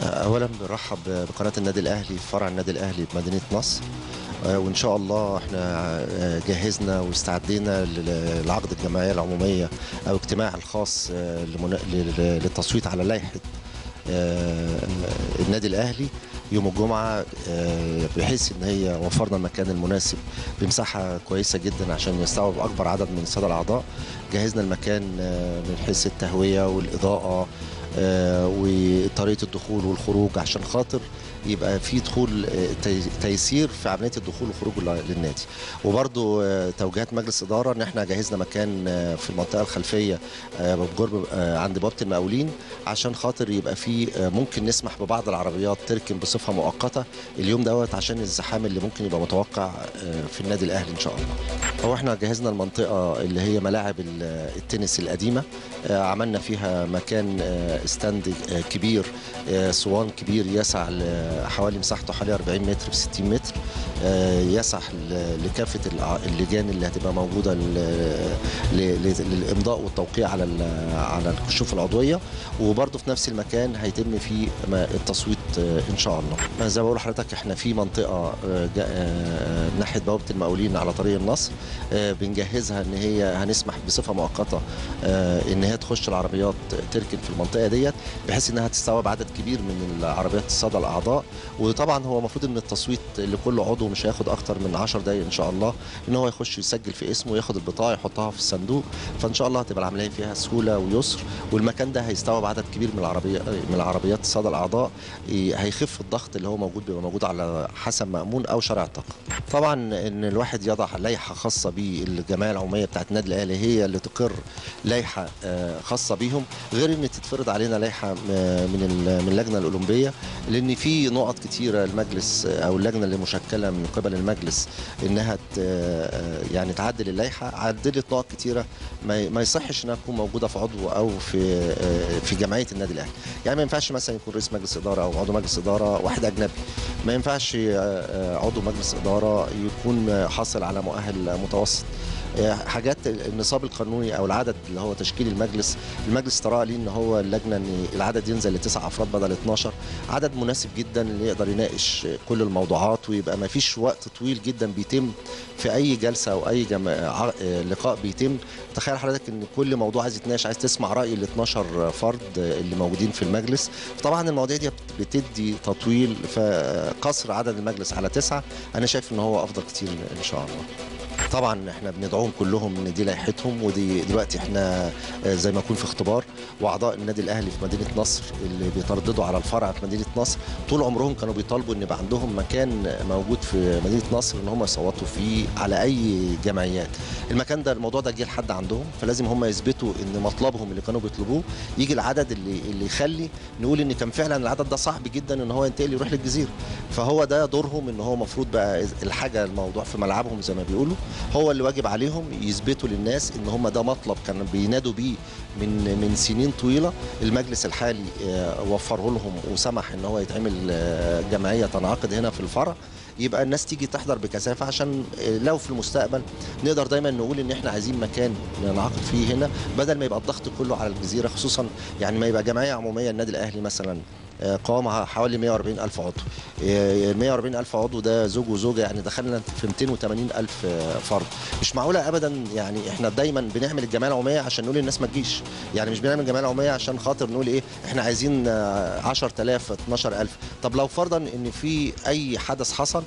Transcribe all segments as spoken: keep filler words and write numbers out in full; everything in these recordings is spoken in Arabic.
اولا بنرحب بقناه النادي الاهلي في فرع النادي الاهلي بمدينه نصر. وان شاء الله احنا جهزنا واستعدينا للعقد الجمعيه العموميه او اجتماع الخاص للتصويت على لائحه النادي الاهلي يوم الجمعه، بحيث ان هي وفرنا المكان المناسب بمساحه كويسه جدا عشان يستوعب اكبر عدد من الساده الاعضاء. جهزنا المكان من حيث التهويه والاضاءه وطريقه الدخول والخروج عشان خاطر يبقى في دخول تيسير في عمليه الدخول والخروج للنادي. وبرضو توجيهات مجلس اداره ان احنا جهزنا مكان في المنطقه الخلفيه بجرب عند بوابه المقاولين عشان خاطر يبقى في ممكن نسمح ببعض العربيات تركن بصفه مؤقته اليوم دوت عشان الزحام اللي ممكن يبقى متوقع في النادي الاهلي ان شاء الله. هو احنا جهزنا المنطقه اللي هي ملاعب التنس القديمه، عملنا فيها مكان ستاند كبير، صوان كبير يسع حوالي مساحته حوالي أربعين متر في ستين متر، يسع لكافه اللجان اللي هتبقى موجوده للامضاء والتوقيع على على الكشوف العضويه. وبرده في نفس المكان هيتم فيه التصويت ان شاء الله. زي ما بقول لحضرتك احنا في منطقه ناحيه بوابه المقاولين على طريق النصر بنجهزها ان هي هنسمح بصفه مؤقته ان هي تخش العربيات تركن في المنطقه ديت بحيث انها تستوعب عدد كبير من العربيات الساده الاعضاء. وطبعا هو المفروض ان التصويت لكل عضو مش هياخد اكتر من عشر دقائق ان شاء الله، ان هو يخش يسجل في اسمه وياخد البطاقه يحطها في الصندوق، فان شاء الله هتبقى العمليه فيها سهوله ويسر. والمكان ده هيستوعب عدد كبير من العربيات من العربيات الساده الاعضاء، هيخف الضغط اللي هو موجود بيبقى موجود على حسب مأمون او شارع الطاقه. طبعا ان الواحد يضع لائحه خاصه بالجمعيه العموميه بتاعه النادي الاهلي هي اللي تقر لائحه خاصه بيهم، غير ان تتفرض علينا لائحه من من اللجنه الاولمبيه، لان في نقط كتيره المجلس او اللجنه اللي مشكله من قبل المجلس انها يعني تعدل اللائحه، عدلت نقط كتيره ما يصحش انها تكون موجوده في عضو او في في جمعيه النادي الاهلي. يعني ما ينفعش مثلا يكون رئيس مجلس اداره او عضو مجلس اداره واحد اجنبي، ما ينفعش عضو مجلس اداره يكون حاصل على مؤهل متوسط. حاجات النصاب القانوني او العدد اللي هو تشكيل المجلس، المجلس ترى ليه ان هو اللجنه ان العدد ينزل لتسع افراد بدل اتناشر، عدد مناسب جدا اللي يقدر يناقش كل الموضوعات ويبقى ما فيش وقت طويل جدا بيتم في اي جلسه او اي جم... لقاء بيتم. تخيل حضرتك ان كل موضوع عايز يتناقش عايز تسمع راي ال اتناشر فرد اللي موجودين في المجلس، طبعا المواضيع دي بتدي تطويل، فقصر عدد المجلس على تسعه انا شايف ان هو افضل كتير ان شاء الله. طبعا احنا بندعوهم كلهم ان دي لائحتهم، ودي دلوقتي احنا زي ما يكون في اختبار، واعضاء النادي الاهلي في مدينه نصر اللي بيترددوا على الفرع في مدينه نصر طول عمرهم كانوا بيطالبوا ان يبقى عندهم مكان موجود في مدينه نصر ان هم يصوتوا فيه على اي جمعيات. المكان ده الموضوع ده جه لحد عندهم، فلازم هم يثبتوا ان مطلبهم اللي كانوا بيطلبوه يجي العدد اللي اللي يخلي نقول ان كان فعلا العدد ده صعب جدا ان هو ينتقل يروح للجزيره. فهو ده دورهم، ان هو المفروض بقى الحاجه الموضوع في ملعبهم زي ما بيقولوا، هو اللي واجب عليهم يثبتوا للناس ان هم ده مطلب كانوا بينادوا بيه من من سنين طويله. المجلس الحالي وفره لهم وسمح ان هو يتعمل جمعيه تنعقد هنا في الفرع، يبقى الناس تيجي تحضر بكثافه عشان لو في المستقبل نقدر دايما نقول ان احنا عايزين مكان ننعقد فيه هنا بدل ما يبقى الضغط كله على الجزيره، خصوصا يعني ما يبقى جمعيه عموميه النادي الاهلي مثلا قوامها حوالي مئة وأربعين ألف عضو، مئة وأربعين ألف عضو ده زوج وزوجه، يعني دخلنا في مئتين وثمانين ألف فرد. مش معقوله ابدا، يعني احنا دايما بنعمل الجمعيه العموميه عشان نقول للناس ما تجيش، يعني مش بنعمل الجمعيه العموميه عشان خاطر نقول ايه احنا عايزين عشرة آلاف اتناشر ألف. طب لو فرضا ان في اي حدث حصل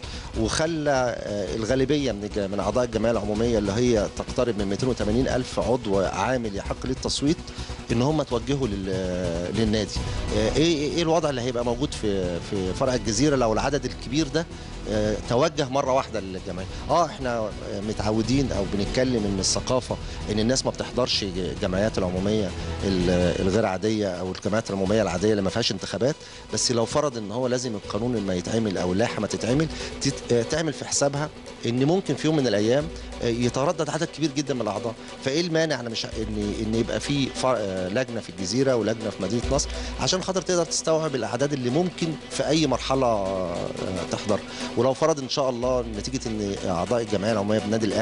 وخلى الغالبيه من من اعضاء الجمعيه العموميه اللي هي تقترب من مئتين وثمانين ألف عضو عامل يحق للتصويت ان هم توجهوا للنادي، ايه ايه الوضع اللي هيبقى موجود في في فرع الجزيره لو العدد الكبير ده توجه مره واحده للجمعيه؟ اه احنا متعودين او بنتكلم ان الثقافه ان الناس ما بتحضرش الجمعيات العموميه الغير عاديه او الجمعيات العموميه العاديه اللي ما فيهاش انتخابات، بس لو فرض ان هو لازم القانون لما يتعمل او اللائحه ما تتعمل تعمل في حسابها ان ممكن في يوم من الايام يتردد عدد كبير جدا من الاعضاء، فايه المانع انا مش ان ان يبقى في لجنه في الجزيره ولجنه في مدينه نصر عشان خاطر تقدر تستوعب الاعداد اللي ممكن في اي مرحله تحضر. ولو فرض ان شاء الله نتيجه ان اعضاء الجمعيه العموميه بالنادي الاهلي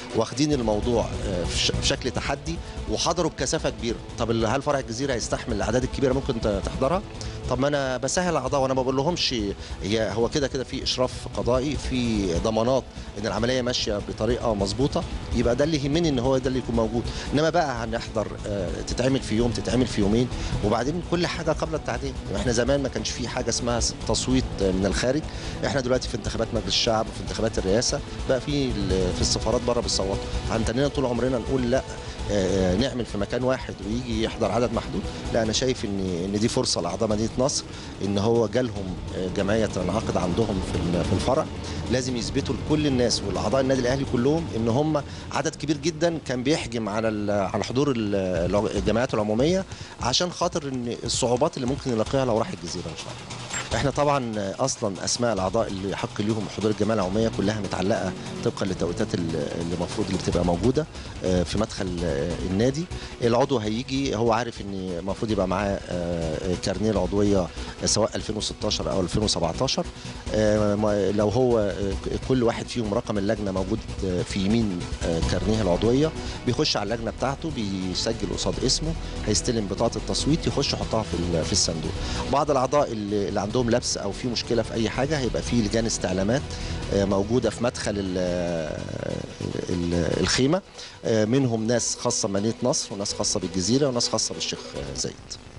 واخدين الموضوع في شكل تحدي وحضروا بكثافه كبيره. طب هل فرع الجزيره هيستحمل الاعداد الكبيره ممكن تحضرها؟ طب ما انا بسهل الاعضاء وانا ما بقول لهمش هي هو كده كده في اشراف قضائي، في ضمانات ان العمليه ماشيه بطريقه مظبوطه، يبقى ده اللي يهمني ان هو ده اللي يكون موجود. انما بقى هنحضر تتعمل في يوم تتعمل في يومين وبعدين كل حاجه قبل التعديل. احنا زمان ما كانش في حاجه اسمها تصويت من الخارج، احنا دلوقتي في انتخابات مجلس الشعب وفي انتخابات الرئاسه بقى في في السفارات بره بيصوتوا. هنتنينا طول عمرنا نقول لا نعمل في مكان واحد ويجي يحضر عدد محدود؟ لا، انا شايف ان ان دي فرصه لاعضاء مدينه نصر ان هو جالهم جمعيه تنعقد عندهم في في الفرع، لازم يثبتوا لكل الناس والاعضاء النادي الاهلي كلهم ان هم عدد كبير جدا كان بيحجم على على حضور الجمعيات العموميه عشان خاطر ان الصعوبات اللي ممكن يلاقيها لو راح الجزيره ان شاء الله. احنا طبعا اصلا اسماء الاعضاء اللي حق ليهم حضور الجمعيه العموميه كلها متعلقه طبقا للتوقيتات اللي المفروض اللي بتبقى موجوده في مدخل النادي. العضو هيجي هو عارف ان المفروض يبقى معاه كارنيه العضويه سواء ألفين وستاشر او ألفين وسبعتاشر. لو هو كل واحد فيهم رقم اللجنه موجود في يمين كارنيه العضويه، بيخش على اللجنه بتاعته بيسجل قصاد اسمه، هيستلم بطاقه التصويت يخش يحطها في في الصندوق. بعض الاعضاء اللي عندهم لبس او في مشكله في اي حاجه هيبقى في لجان استعلامات موجوده في مدخل الخيمه، منهم ناس خاصه بمدينه نصر وناس خاصه بالجزيره وناس خاصه بالشيخ زايد.